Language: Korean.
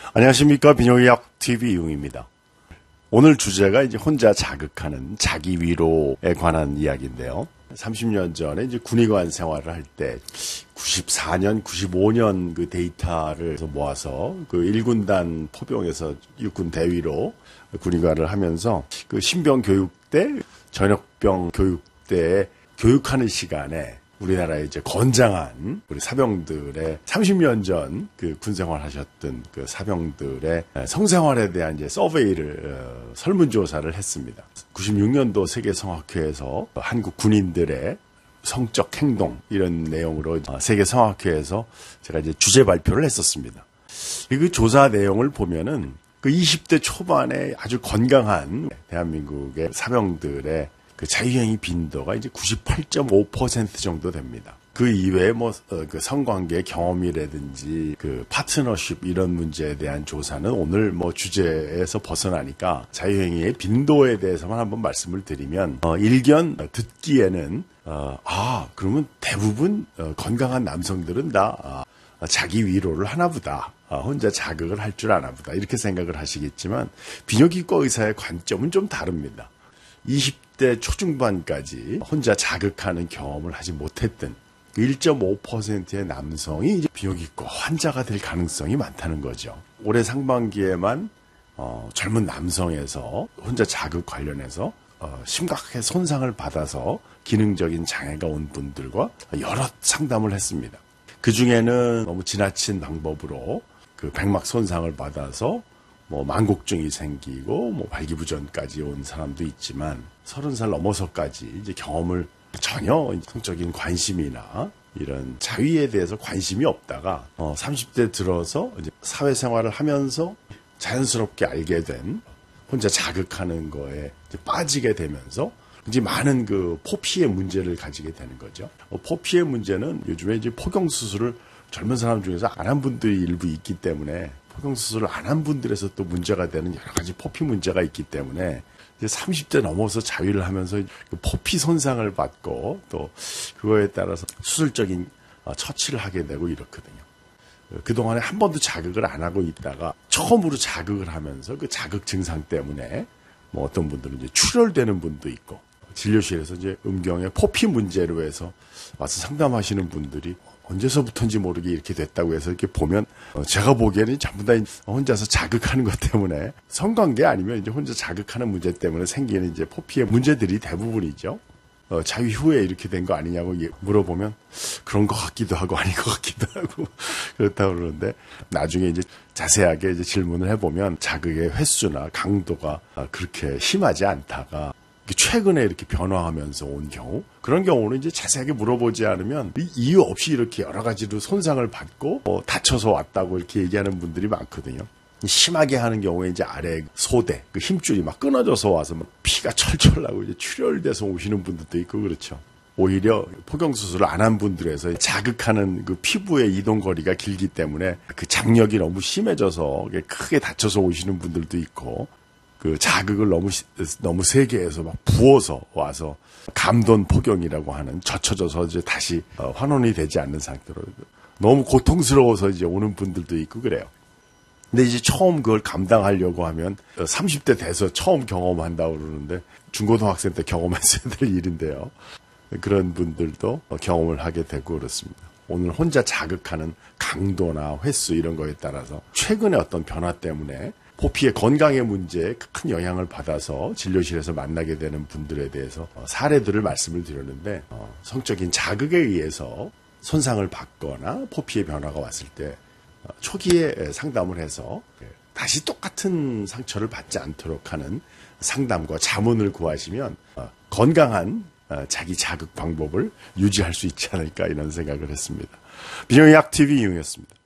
안녕하십니까. 비뇨기약 TV 이용입니다. 오늘 주제가 이제 혼자 자극하는 자기 위로에 관한 이야기인데요. 30년 전에 이제 군의관 생활을 할 때 94년, 95년 그 데이터를 모아서 그 1군단 포병에서 육군 대위로 군의관을 하면서 그 신병 교육 때, 전역병 교육 때 교육하는 시간에 우리나라의 이제 건장한 우리 사병들의 30년 전 그 군생활 하셨던 그 사병들의 성생활에 대한 이제 서베이를 설문조사를 했습니다. 96년도 세계성악회에서 한국 군인들의 성적 행동 이런 내용으로 세계성악회에서 제가 이제 주제 발표를 했었습니다. 그 조사 내용을 보면은 그 20대 초반에 아주 건강한 대한민국의 사병들의 그 자유행위 빈도가 이제 98.5% 정도 됩니다. 그 이외에 그 성관계 경험이라든지 그 파트너십 이런 문제에 대한 조사는 오늘 주제에서 벗어나니까 자유행위의 빈도에 대해서만 한번 말씀을 드리면, 일견 듣기에는, 그러면 대부분 건강한 남성들은 다 자기 위로를 하나보다. 혼자 자극을 할 줄 아나보다. 이렇게 생각을 하시겠지만, 비뇨기과 의사의 관점은 좀 다릅니다. 20대 초중반까지 혼자 자극하는 경험을 하지 못했던 1.5%의 남성이 이제 비뇨기과 환자가 될 가능성이 많다는 거죠. 올해 상반기에만 젊은 남성에서 혼자 자극 관련해서 심각하게 손상을 받아서 기능적인 장애가 온 분들과 여러 상담을 했습니다. 그 중에는 너무 지나친 방법으로 그 백막 손상을 받아서 만곡증이 생기고 발기부전까지 온 사람도 있지만 30살 넘어서까지 이제 경험을 전혀 성적인 관심이나 이런 자위에 대해서 관심이 없다가 30대 들어서 이제 사회생활을 하면서 자연스럽게 알게 된 혼자 자극하는 거에 이제 빠지게 되면서 이제 많은 그 포피의 문제를 가지게 되는 거죠. 포피의 문제는 요즘에 이제 포경 수술을 젊은 사람 중에서 안 한 분들이 일부 있기 때문에 포경수술을 안 한 분들에서 또 문제가 되는 여러 가지 포피 문제가 있기 때문에 이제 30대 넘어서 자위를 하면서 그 포피 손상을 받고 또 그거에 따라서 수술적인 처치를 하게 되고 이렇거든요. 그동안에 한 번도 자극을 안 하고 있다가 처음으로 자극을 하면서 그 자극 증상 때문에 어떤 분들은 이제 출혈되는 분도 있고 진료실에서 이제 음경의 포피 문제로 해서 와서 상담하시는 분들이 언제서부터인지 모르게 이렇게 됐다고 해서 이렇게 보면 제가 보기에는 전부 다 혼자서 자극하는 것 때문에 성관계 아니면 이제 혼자 자극하는 문제 때문에 생기는 이제 포피의 문제들이 대부분이죠. 자위 후에 이렇게 된 거 아니냐고 물어보면 그런 것 같기도 하고 아닌 것 같기도 하고 그렇다고 그러는데 나중에 이제 자세하게 이제 질문을 해보면 자극의 횟수나 강도가 그렇게 심하지 않다가 최근에 이렇게 변화하면서 온 경우, 그런 경우는 이제 자세하게 물어보지 않으면 이유 없이 이렇게 여러 가지로 손상을 받고 다쳐서 왔다고 이렇게 얘기하는 분들이 많거든요. 심하게 하는 경우에 이제 아래 소대, 그 힘줄이 막 끊어져서 와서 막 피가 철철 나고 이제 출혈돼서 오시는 분들도 있고 그렇죠. 오히려 포경수술을 안 한 분들에서 자극하는 그 피부의 이동 거리가 길기 때문에 그 장력이 너무 심해져서 크게 다쳐서 오시는 분들도 있고, 그 자극을 너무 세게 해서 막 부어서 와서 감돈 포경이라고 하는 젖혀져서 이제 다시 환원이 되지 않는 상태로 너무 고통스러워서 이제 오는 분들도 있고 그래요. 근데 이제 처음 그걸 감당하려고 하면 30대 돼서 처음 경험한다고 그러는데 중고등학생 때 경험했어야 될 일인데요. 그런 분들도 경험을 하게 되고 그렇습니다. 오늘 혼자 자극하는 강도나 횟수 이런 거에 따라서 최근에 어떤 변화 때문에 포피의 건강의 문제에 큰 영향을 받아서 진료실에서 만나게 되는 분들에 대해서 사례들을 말씀을 드렸는데, 성적인 자극에 의해서 손상을 받거나 포피의 변화가 왔을 때 초기에 상담을 해서 다시 똑같은 상처를 받지 않도록 하는 상담과 자문을 구하시면 건강한 자기 자극 방법을 유지할 수 있지 않을까 이런 생각을 했습니다. 비뇨기약 TV 이용이었습니다.